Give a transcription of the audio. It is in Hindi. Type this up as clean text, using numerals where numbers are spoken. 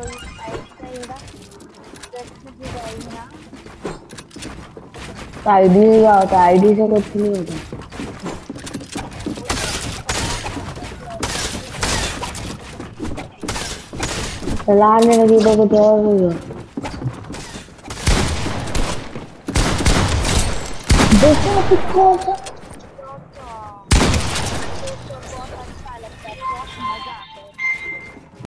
आईडी क्या होता है? आईडी से कुछ नहीं होता। चलाने लगी तो कुछ और नहीं हो। देखो कुछ